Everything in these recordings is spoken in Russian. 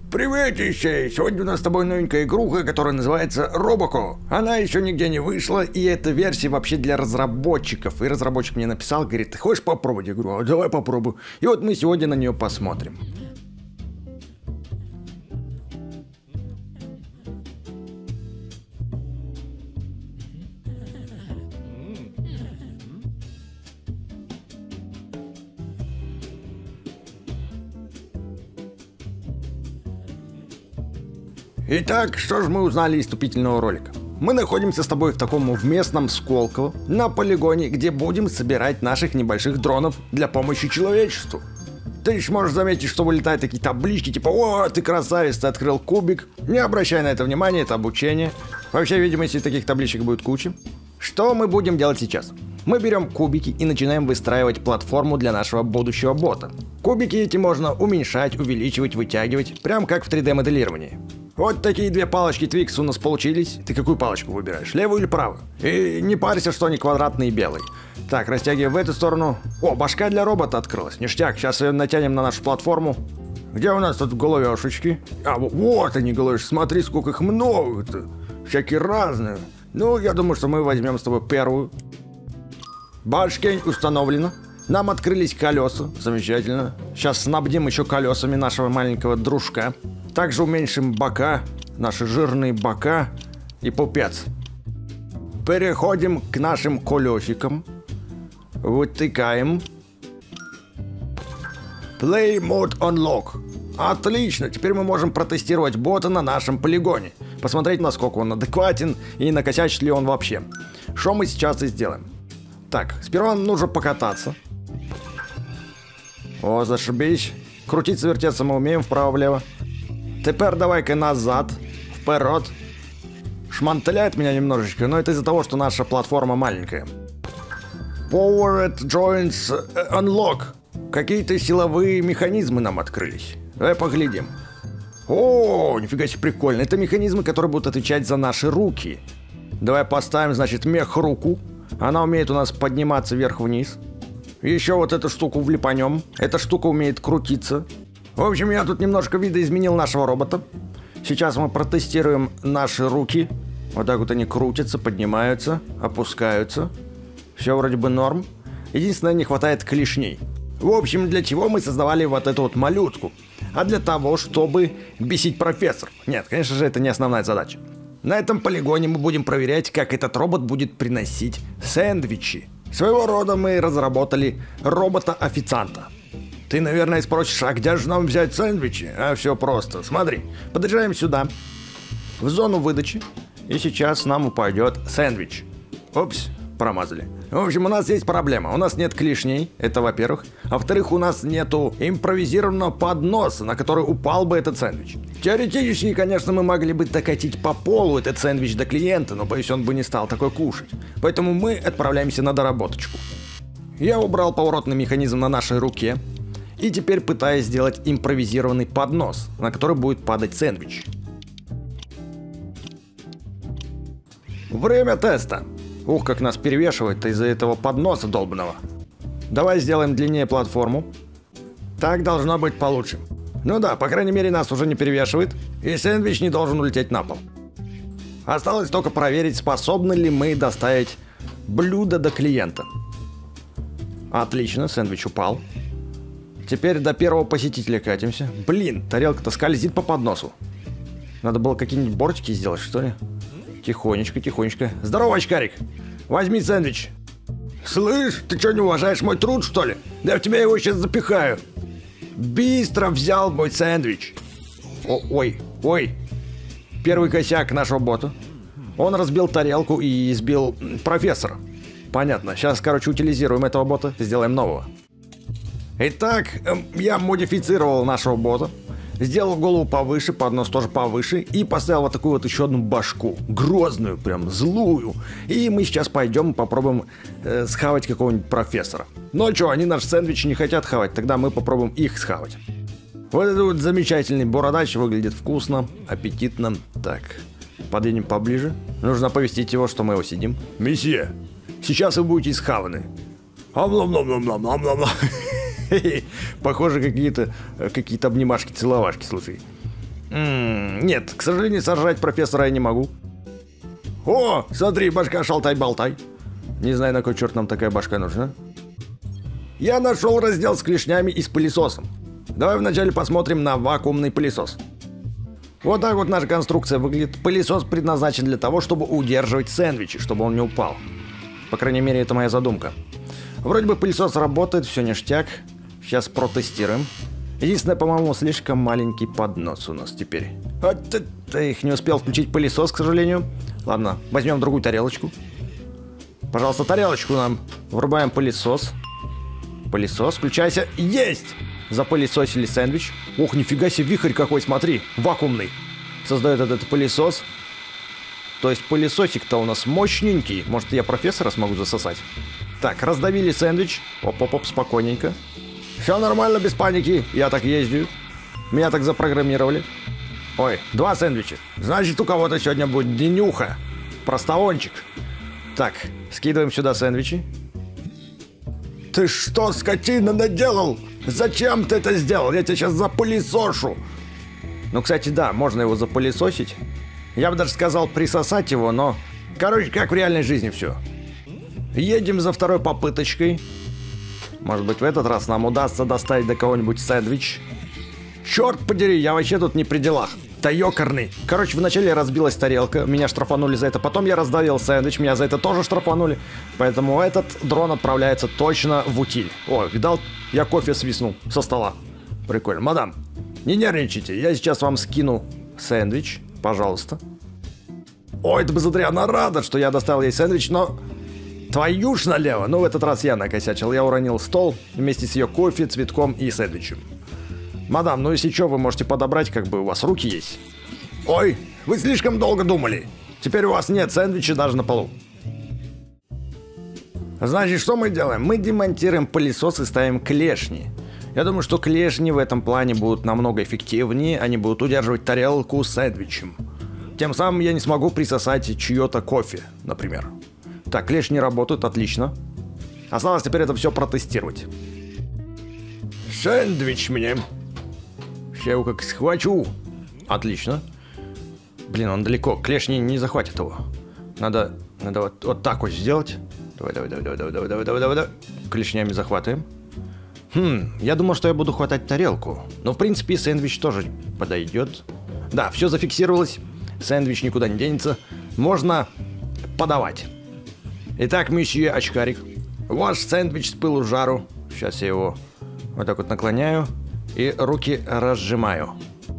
Приветище! Сегодня у нас с тобой новенькая игруха, которая называется Робоко. Она еще нигде не вышла, и эта версия вообще для разработчиков. И разработчик мне написал, говорит, ты хочешь попробовать? Я говорю, давай попробую. И вот мы сегодня на нее посмотрим. Итак, что же мы узнали из вступительного ролика? Мы находимся с тобой в таком местном Сколково, на полигоне, где будем собирать наших небольших дронов для помощи человечеству. Ты еще можешь заметить, что вылетают такие таблички, типа «О, ты красавец, ты открыл кубик». Не обращай на это внимания, это обучение. По всей видимости, таких табличек будет куча. Что мы будем делать сейчас? Мы берем кубики и начинаем выстраивать платформу для нашего будущего бота. Кубики эти можно уменьшать, увеличивать, вытягивать, прям как в 3D-моделировании. Вот такие две палочки Twix у нас получились. Ты какую палочку выбираешь, левую или правую? И не парься, что они квадратные и белые. Так, растягиваем в эту сторону. О, башка для робота открылась. Ништяк, сейчас ее натянем на нашу платформу. Где у нас тут головешечки? А, вот они, головешки. Смотри, сколько их много-то. Всякие разные. Ну, я думаю, что мы возьмем с тобой первую. Башкень установлена. Нам открылись колеса. Замечательно. Сейчас снабдим еще колесами нашего маленького дружка. Также уменьшим бока, наши жирные бока и пупец. Переходим к нашим колесикам. Вытыкаем. Play Mode Unlock. Отлично, теперь мы можем протестировать бота на нашем полигоне. Посмотреть, насколько он адекватен и накосячит ли он вообще. Что мы сейчас и сделаем. Так, сперва нужно покататься. О, зашибись. Крутиться, вертеться мы умеем вправо-влево. Теперь давай-ка назад, вперед. Шмантыляет меня немножечко, но это из-за того, что наша платформа маленькая. Powered Joints Unlock. Какие-то силовые механизмы нам открылись. Давай поглядим. О, нифига себе прикольно. Это механизмы, которые будут отвечать за наши руки. Давай поставим, значит, мех-руку. Она умеет у нас подниматься вверх-вниз. Еще вот эту штуку влипанем. Эта штука умеет крутиться. В общем, я тут немножко видоизменил нашего робота. Сейчас мы протестируем наши руки. Вот так вот они крутятся, поднимаются, опускаются. Все вроде бы норм. Единственное, не хватает клешней. В общем, для чего мы создавали вот эту вот малютку? А для того, чтобы бесить профессора. Нет, конечно же, это не основная задача. На этом полигоне мы будем проверять, как этот робот будет приносить сэндвичи. Своего рода мы разработали робота-официанта. Ты, наверное, спросишь, а где же нам взять сэндвичи? А все просто. Смотри, подъезжаем сюда, в зону выдачи, и сейчас нам упадет сэндвич. Опс, промазали. В общем, у нас есть проблема. У нас нет клешней, это во-первых. А во-вторых, у нас нету импровизированного подноса, на который упал бы этот сэндвич. Теоретически, конечно, мы могли бы докатить по полу этот сэндвич до клиента, но, боюсь, он бы не стал такой кушать. Поэтому мы отправляемся на доработочку. Я убрал поворотный механизм на нашей руке. И теперь пытаюсь сделать импровизированный поднос, на который будет падать сэндвич. Время теста. Ух, как нас перевешивает из-за этого подноса долбаного. Давай сделаем длиннее платформу. Так должно быть получше. Ну да, по крайней мере, нас уже не перевешивает. И сэндвич не должен улететь на пол. Осталось только проверить, способны ли мы доставить блюдо до клиента. Отлично, сэндвич упал. Теперь до первого посетителя катимся. Блин, тарелка-то скользит по подносу. Надо было какие-нибудь бортики сделать, что ли? Тихонечко, тихонечко. Здорово, очкарик. Возьми сэндвич. Слышь, ты что, не уважаешь мой труд, что ли? Да я в тебя его сейчас запихаю. Быстро взял мой сэндвич. Ой. Первый косяк нашего бота. Он разбил тарелку и избил профессора. Понятно. Сейчас, короче, утилизируем этого бота, сделаем нового. Итак, я модифицировал нашего бота, сделал голову повыше, поднос тоже повыше и поставил вот такую вот еще одну башку, грозную, прям злую. И мы сейчас пойдем и попробуем схавать какого-нибудь профессора. Ну что, они наш сэндвич не хотят хавать, тогда мы попробуем их схавать. Вот этот вот замечательный бородач выглядит вкусно, аппетитно. Так, подъедем поближе. Нужно оповестить его, что мы его сидим. Месье, сейчас вы будете схаваны. Похоже, какие-то обнимашки, целовашки, слушай. Нет, к сожалению, сожрать профессора я не могу. О, смотри, башка шалтай-болтай. Не знаю, на кой черт нам такая башка нужна. Я нашел раздел с клешнями и с пылесосом. Давай вначале посмотрим на вакуумный пылесос. Вот так вот наша конструкция выглядит. Пылесос предназначен для того, чтобы удерживать сэндвичи, чтобы он не упал. По крайней мере, это моя задумка. Вроде бы пылесос работает, все ништяк. Сейчас протестируем. Единственное, по-моему, слишком маленький поднос у нас теперь. Их не успел включить пылесос, к сожалению. Ладно, возьмем другую тарелочку. Пожалуйста, тарелочку нам. Врубаем пылесос. Пылесос, включайся. Есть! Запылесосили сэндвич. Ох, нифига себе, вихрь какой, смотри. Вакуумный. Создает этот пылесос. То есть пылесосик-то у нас мощненький. Может, я профессора смогу засосать? Так, раздавили сэндвич. Оп-оп-оп, спокойненько. Все нормально, без паники. Я так езжу. Меня так запрограммировали. Ой, 2 сэндвича. Значит, у кого-то сегодня будет денюха. Простовончик. Так, скидываем сюда сэндвичи. Ты что, скотина, наделал? Зачем ты это сделал? Я тебя сейчас запылесошу. Ну, кстати, да, можно его запылесосить. Я бы даже сказал присосать его, но... Короче, как в реальной жизни все. Едем за второй попыточкой. Может быть, в этот раз нам удастся достать до кого-нибудь сэндвич. Черт подери, я вообще тут не при делах. Да ёкарный. Короче, вначале разбилась тарелка, меня штрафанули за это. Потом я раздавил сэндвич, меня за это тоже штрафанули. Поэтому этот дрон отправляется точно в утиль. О, видал, я кофе свистнул со стола. Прикольно. Мадам, не нервничайте, я сейчас вам скину сэндвич, пожалуйста. Ой, это бы зря, она рада, что я доставил ей сэндвич, но... Твою ж налево. Ну, в этот раз я накосячил. Я уронил стол вместе с ее кофе, цветком и сэндвичем. Мадам, ну если что, вы можете подобрать, как бы у вас руки есть. Ой, вы слишком долго думали. Теперь у вас нет сэндвича даже на полу. Значит, что мы делаем? Мы демонтируем пылесос и ставим клешни. Я думаю, что клешни в этом плане будут намного эффективнее. Они будут удерживать тарелку с сэндвичем. Тем самым я не смогу присосать чье-то кофе, например. Так, клешни работают, отлично. Осталось теперь это все протестировать. Сэндвич мне. Я его как схвачу. Отлично. Блин, он далеко. Клешни не захватят его. Надо вот так вот сделать. Давай. Клешнями захватываем. Я думал, что я буду хватать тарелку. Но в принципе сэндвич тоже подойдет. Да, все зафиксировалось. Сэндвич никуда не денется. Можно подавать. Итак, месье Очкарик. Ваш сэндвич с пылу жару. Сейчас я его вот так вот наклоняю. И руки разжимаю.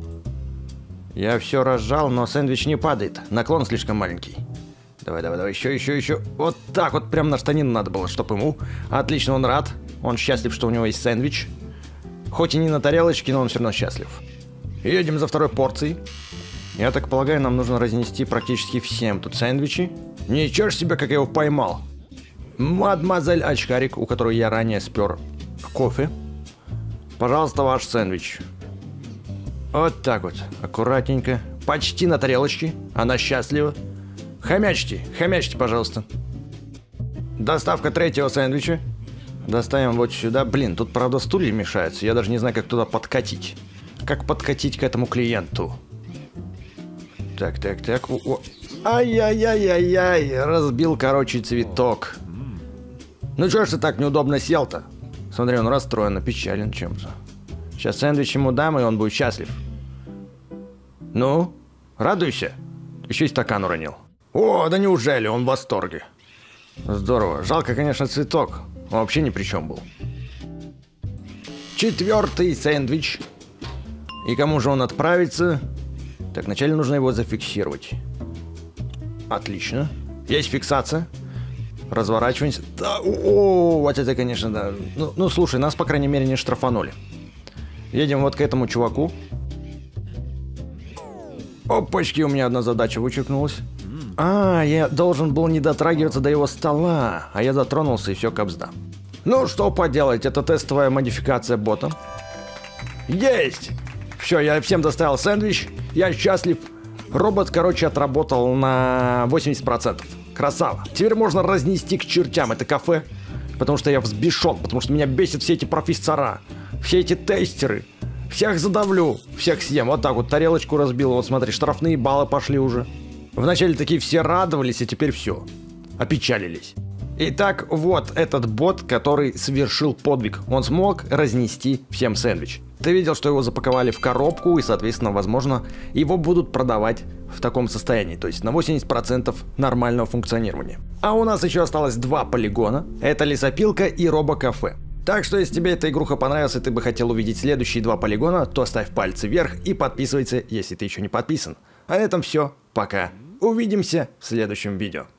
Я все разжал, но сэндвич не падает. Наклон слишком маленький. Давай, еще. Вот так вот прям на штанину надо было, чтоб ему. Отлично, он рад. Он счастлив, что у него есть сэндвич. Хоть и не на тарелочке, но он все равно счастлив. Едем за второй порцией. Я так полагаю, нам нужно разнести практически всем тут сэндвичи. Ничего ж себе, как я его поймал. Мадемуазель Очкарик, у которой я ранее спер кофе. Пожалуйста, ваш сэндвич. Вот так вот, аккуратненько. Почти на тарелочке. Она счастлива. Хомячьте, пожалуйста. Доставка третьего сэндвича. Доставим вот сюда. Блин, тут, правда, стулья мешаются. Я даже не знаю, как туда подкатить. Как подкатить к этому клиенту? Так. Ай-яй-яй-яй-яй. Разбил, короче, цветок. Ну чё ж ты так неудобно сел-то? Смотри, он расстроен, опечален чем-то. Сейчас сэндвич ему дам, и он будет счастлив. Ну, радуйся. Еще и стакан уронил. О, да неужели? Он в восторге. Здорово. Жалко, конечно, цветок. Он вообще ни при чем был. 4-й сэндвич. И кому же он отправится? Так, вначале нужно его зафиксировать. Отлично. Есть фиксация. Разворачиваемся. Да, вот это, конечно, да. Ну, слушай, нас, по крайней мере, не штрафанули. Едем вот к этому чуваку. Опачки, у меня одна задача вычеркнулась. Я должен был не дотрагиваться до его стола. А я дотронулся, и все, капсда. Ну, что поделать, это тестовая модификация бота. Есть! Все, я всем доставил сэндвич. Я счастлив. Робот, короче, отработал на 80%. Красава. Теперь можно разнести к чертям это кафе. Потому что я взбешен, потому что меня бесят все эти профессора. Все эти тестеры. Всех задавлю, всех съем. Вот так вот тарелочку разбил, вот смотри, штрафные баллы пошли уже. Вначале такие все радовались, а теперь все, опечалились. Итак, вот этот бот, который совершил подвиг. Он смог разнести всем сэндвич. Ты видел, что его запаковали в коробку, и, соответственно, возможно, его будут продавать в таком состоянии, то есть на 80% нормального функционирования. А у нас еще осталось 2 полигона. Это лесопилка и робокафе. Так что, если тебе эта игруха понравилась, и ты бы хотел увидеть следующие 2 полигона, то ставь пальцы вверх и подписывайся, если ты еще не подписан. А на этом все. Пока. Увидимся в следующем видео.